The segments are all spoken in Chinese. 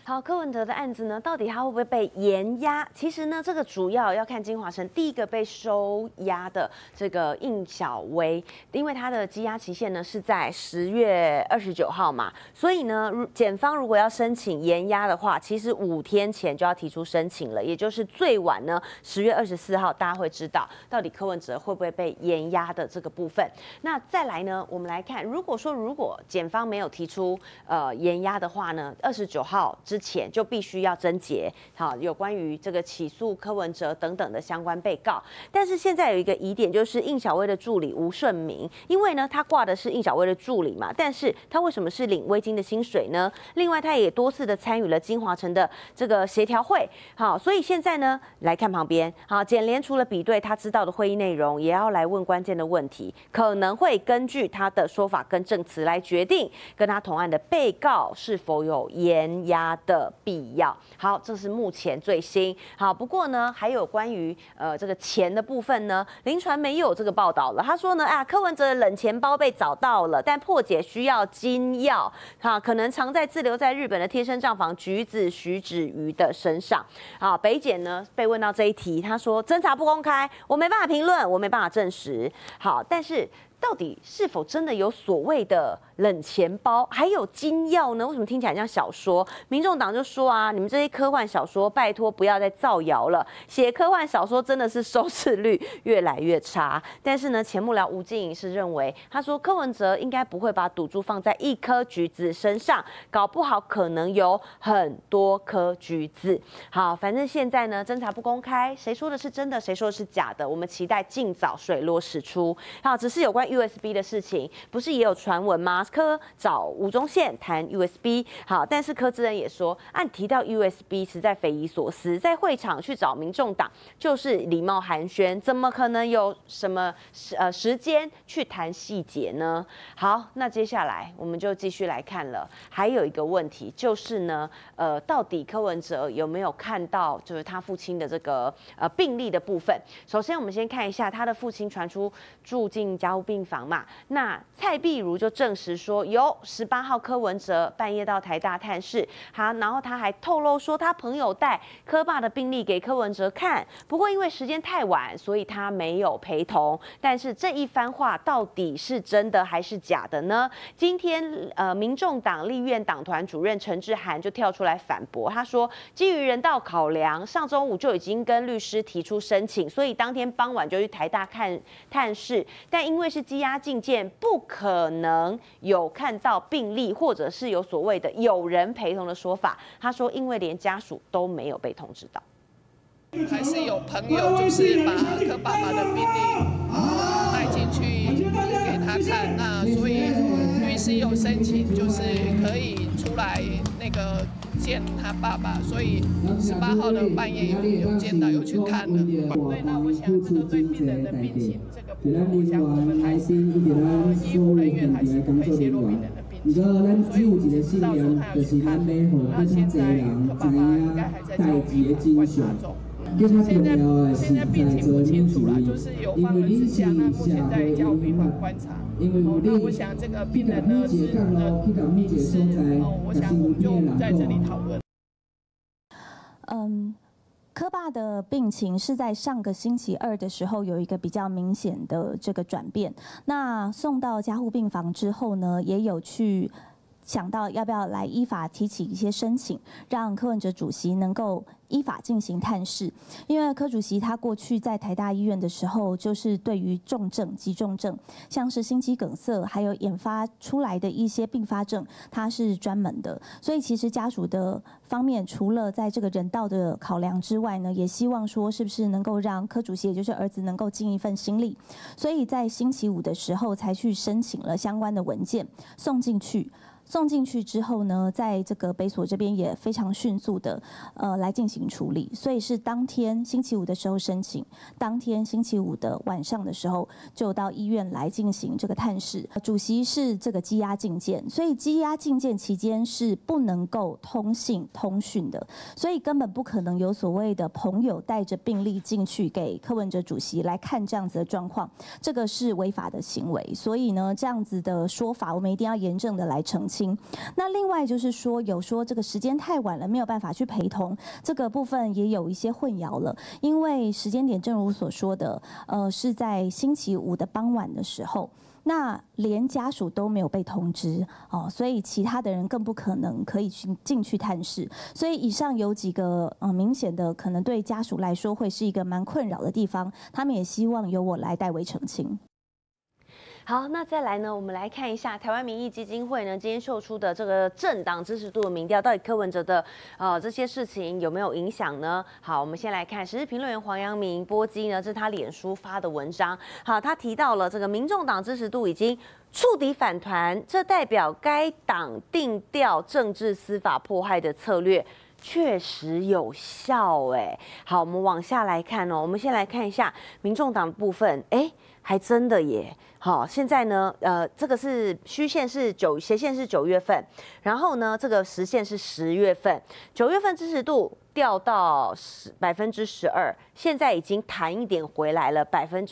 好，柯文哲的案子呢，到底他会不会被延押？其实呢，这个主要要看金华城第一个被收押的这个应小薇，因为他的羁押期限呢是在10月29号嘛，所以呢，检方如果要申请延押的话，其实5天前就要提出申请了，也就是最晚呢10月24号，大家会知道到底柯文哲会不会被延押的这个部分。那再来呢，我们来看，如果检方没有提出延押的话呢，29号之前就必须要侦结，好，有关于这个起诉柯文哲等等的相关被告。但是现在有一个疑点，就是应小薇的助理吴顺明，因为呢他挂的是应小薇的助理嘛，但是他为什么是领微金的薪水呢？另外他也多次的参与了金华城的这个协调会，好，所以现在呢来看旁边，好，检联除了比对他知道的会议内容，也要来问关键的问题，可能会根据他的说法跟证词来决定跟他同案的被告是否有延押的必要。好，这是目前最新。好，不过呢，还有关于这个钱的部分呢，林传媒又有这个报道了。他说呢，柯文哲的冷钱包被找到了，但破解需要金钥，可能藏在滞留在日本的贴身账房橘子徐子瑜的身上。好，北检呢被问到这一题，他说侦查不公开，我没办法评论，我没办法证实。好，但是到底是否真的有所谓的冷钱包，还有金钥呢？为什么听起来像小说？民众党就说啊，你们这些科幻小说，拜托不要再造谣了。写科幻小说真的是收视率越来越差。但是呢，前幕僚吴静颖是认为，他说柯文哲应该不会把赌注放在一颗橘子身上，搞不好可能有很多颗橘子。好，反正现在呢，侦查不公开，谁说的是真的，谁说的是假的，我们期待尽早水落石出。好，只是有关USB 的事情，不是也有传闻吗？柯找吴宗宪谈 USB， 好，但是柯志恩也说，按提到 USB 实在匪夷所思，在会场去找民众党就是礼貌寒暄，怎么可能有什么时间去谈细节呢？好，那接下来我们就继续来看了，还有一个问题就是呢，到底柯文哲有没有看到就是他父亲的这个病历的部分？首先，我们先看一下他的父亲传出住进加护病房嘛，那蔡壁如就证实说有18号柯文哲半夜到台大探视，好，然后他还透露说他朋友带柯爸的病历给柯文哲看，不过因为时间太晚，所以他没有陪同。但是这一番话到底是真的还是假的呢？今天民众党立院党团主任陈志涵就跳出来反驳，他说基于人道考量，上周五就已经跟律师提出申请，所以当天傍晚就去台大探视，但因为是羁押禁见，不可能有看到病历，或者是有所谓的有人陪同的说法。他说，因为连家属都没有被通知到， 还是有朋友就是把柯爸爸的病历带进去给他看，那所以律师有申请，就是可以出来那个见他爸爸，所以18号的半夜有见到，有去看了。对，那我想这个对病人的病情这个部分，我想我们还是医护人员还是不可以泄露病人的病情，所以我只知道说他有去看，那现在柯爸爸应该还在家里观察中。现在病情不清楚啦，就是有放了支架，那目前在加护病房观察。那我想这个病人呢是隐私，我想我们就不在这里讨论。 柯爸的病情是在上个星期2的时候有一个比较明显的这个转变。那送到加护病房之后呢，也有去想到要不要来依法提起一些申请，让柯文哲主席能够依法进行探视。因为柯主席他过去在台大医院的时候，就是对于重症、急重症，像是心肌梗塞，还有研发出来的一些并发症，他是专门的。所以其实家属的方面，除了在这个人道的考量之外呢，也希望说是不是能够让柯主席，也就是儿子，能够尽一份心力。所以在星期5的时候才去申请了相关的文件，送进去。送进去之后呢，在这个北所这边也非常迅速的来进行处理，所以是当天星期5的时候申请，当天星期5的晚上的时候就到医院来进行这个探视。主席是这个羁押禁见，所以羁押禁见期间是不能够通信通讯的，所以根本不可能有所谓的朋友带着病历进去给柯文哲主席来看这样子的状况，这个是违法的行为。所以呢，这样子的说法我们一定要严正的来澄清。 清。那另外就是说，有说这个时间太晚了，没有办法去陪同，这个部分也有一些混淆了，因为时间点正如所说的，是在星期五的傍晚的时候。那连家属都没有被通知哦，所以其他的人更不可能可以进去探视。所以以上有几个明显的可能对家属来说会是一个蛮困扰的地方，他们也希望由我来代为澄清。 好，那再来呢？我们来看一下台湾民意基金会呢今天秀出的这个政党支持度的民调，到底柯文哲的这些事情有没有影响呢？好，我们先来看时事评论员黄阳明波基呢，这是他脸书发的文章。好，他提到了这个民众党支持度已经触底反弹，这代表该党定调政治司法迫害的策略确实有效哎。好，我们往下来看哦，我们先来看一下民众党的部分，还真的耶。好，现在呢，这个是虚线是斜线是9月份，然后呢，这个实线是10月份，9月份支持度掉到12%，现在已经弹一点回来了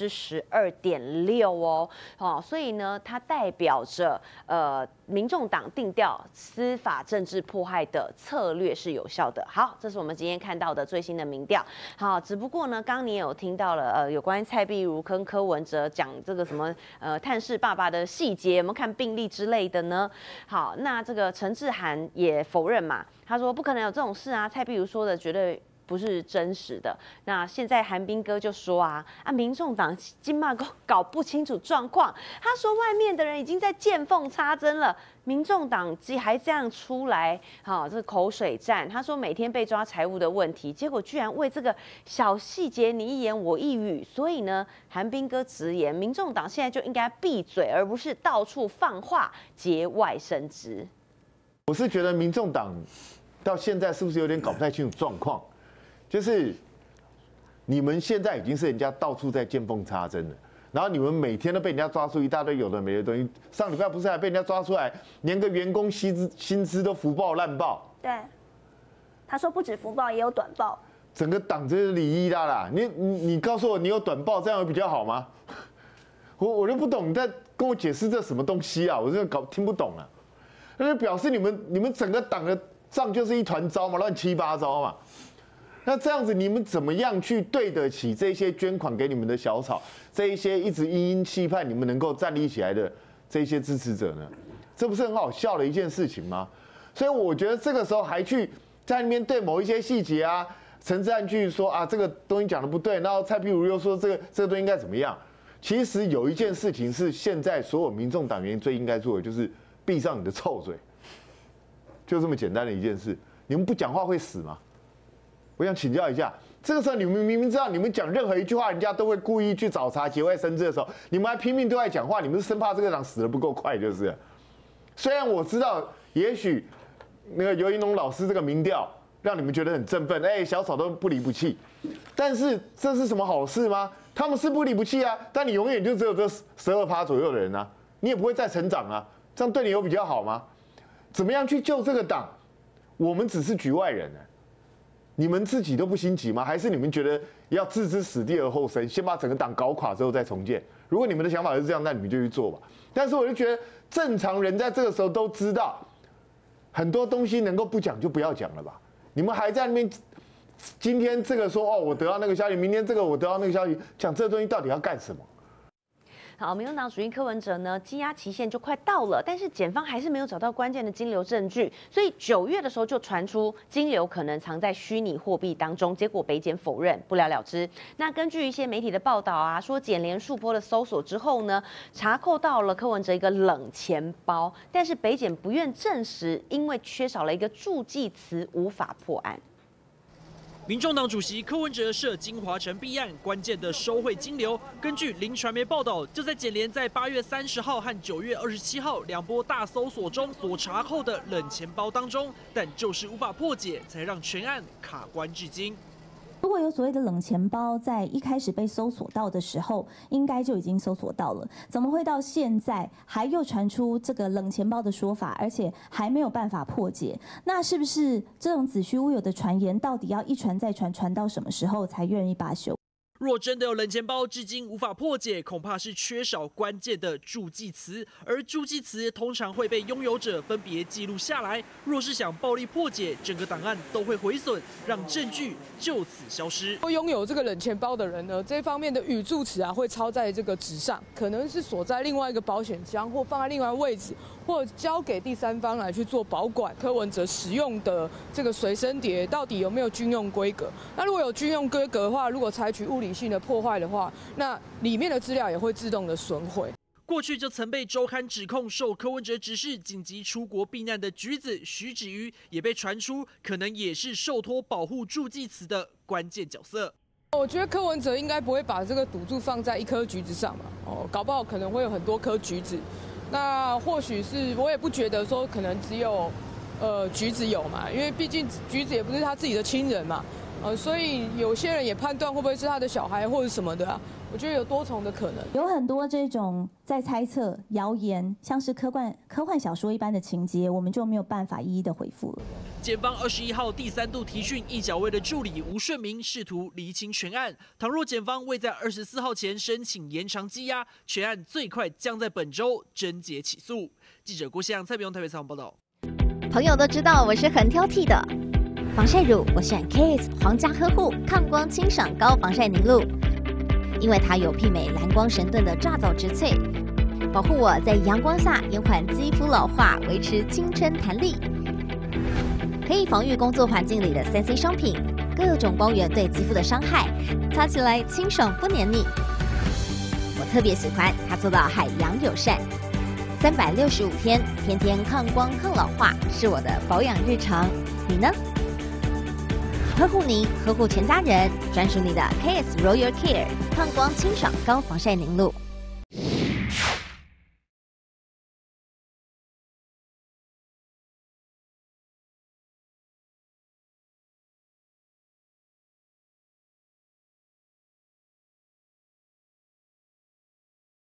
12.6%哦。所以呢，它代表着民众党定调司法政治迫害的策略是有效的。好，这是我们今天看到的最新的民调。好，只不过呢，刚刚你也有听到了有关蔡壁如跟柯文哲讲这个什么探视爸爸的细节，有没有看病历之类的呢？好，那这个陈志涵也否认嘛，他说不可能有这种事啊，蔡壁如说的绝对不是真实的。那现在韩冰哥就说民众党金马搞不清楚状况，他说外面的人已经在见缝插针了，民众党还这样出来，这个口水战。他说每天被抓财务的问题，结果居然为这个小细节你一言我一语，所以呢，韩冰哥直言，民众党现在就应该闭嘴，而不是到处放话节外生枝。 我是觉得民众党到现在是不是有点搞不太清楚状况？就是你们现在已经是人家到处在见缝插针了，然后你们每天都被人家抓出一大堆有的没的东西。上礼拜不是还被人家抓出来，连个员工薪资都福报烂报？ 对，他说不止福报也有短报。 整个党这是礼仪啦，你告诉我你有短报，这样会比较好吗？我就不懂你在跟我解释这什么东西啊，我真的听不懂啊。那就表示你们整个党的账就是一团糟嘛，乱七八糟嘛。那这样子，你们怎么样去对得起这些捐款给你们的小草，这一些一直殷期盼你们能够站立起来的这些支持者呢？这不是很好笑的一件事情吗？所以我觉得这个时候还去在那边对某一些细节啊，陈志涵去说这个东西讲的不对，然后蔡壁如又说这个东西应该怎么样。其实有一件事情是现在所有民众党员最应该做的，就是闭上你的臭嘴，就这么简单的一件事。你们不讲话会死吗？我想请教一下，这个时候你们明明知道，你们讲任何一句话，人家都会故意去找茬节外生枝的时候，你们还拼命对外讲话，你们是生怕这个党死得不够快，就是了。虽然我知道，也许那个尤怡农老师这个民调让你们觉得很振奋，小草都不离不弃，但是这是什么好事吗？他们是不离不弃啊，但你永远就只有这12%左右的人啊，你也不会再成长啊，这样对你有比较好吗？怎么样去救这个党？我们只是局外人你们自己都不心急吗？还是你们觉得要置之死地而后生，先把整个党搞垮之后再重建？如果你们的想法是这样，那你们就去做吧。但是我就觉得正常人在这个时候都知道，很多东西能够不讲就不要讲了吧。你们还在那边，今天这个说我得到那个消息，明天这个我得到那个消息，讲这个东西到底要干什么？ 好，民众党主席柯文哲呢，羁押期限就快到了，但是检方还是没有找到关键的金流证据，所以9月的时候就传出金流可能藏在虚拟货币当中，结果北检否认，不了了之。那根据一些媒体的报道说检联数波的搜索之后呢，查扣到了柯文哲一个冷钱包，但是北检不愿证实，因为缺少了一个助记词，无法破案。 民众党主席柯文哲涉金华城弊案，关键的收贿金流，根据林传媒报道，就在检联在8月30号和9月27号2波大搜索中所查扣的冷钱包当中，但就是无法破解，才让全案卡关至今。 如果有所谓的冷钱包，在一开始被搜索到的时候，应该就已经搜索到了，怎么会到现在还又传出这个冷钱包的说法，而且还没有办法破解？那是不是这种子虚乌有的传言，到底要一传再传，传到什么时候才愿意罢休？ 若真的有冷钱包，至今无法破解，恐怕是缺少关键的助记词，而助记词通常会被拥有者分别记录下来。若是想暴力破解，整个档案都会毁损，让证据就此消失。 拥有这个冷钱包的人呢，这方面的语助词会抄在这个纸上，可能是锁在另外一个保险箱，或放在另外位置，或交给第三方来去做保管。柯文哲使用的这个随身碟到底有没有军用规格？那如果有军用规格的话，如果采取物理性的破坏的话，那里面的资料也会自动的损毁。 过去就曾被周刊指控受柯文哲指示紧急出国避难的橘子徐子瑜，也被传出可能也是受托保护助记词的关键角色。 我觉得柯文哲应该不会把这个赌注放在一颗橘子上嘛，搞不好可能会有很多颗橘子。那或许是我也不觉得说可能只有橘子有嘛，因为毕竟橘子也不是他自己的亲人嘛。所以有些人也判断会不会是他的小孩或者什么的啊？我觉得有多重的可能， 有很多这种在猜测、谣言，像是科幻小说一般的情节，我们就没有办法一一的回复了。 检方21号第3度提讯易小薇的助理吴顺明，试图厘清全案。倘若检方未在24号前申请延长羁押，全案最快将在本周侦结起诉。记者郭翔、蔡炳荣台北采访报道。 朋友都知道我是很挑剔的。防晒乳我选 Kiss 皇家呵护抗光清爽高防晒凝露，因为它有媲美蓝光神盾的抓藻植萃，保护我在阳光下延缓肌肤老化，维持青春弹力。可以防御工作环境里的3C 商品，各种光源对肌肤的伤害，擦起来清爽不黏腻。我特别喜欢它做到海洋友善，365天，天天抗光抗老化，是我的保养日常。你呢？呵护你，呵护全家人，专属你的 KS Royal Care 抗光清爽高防晒凝露。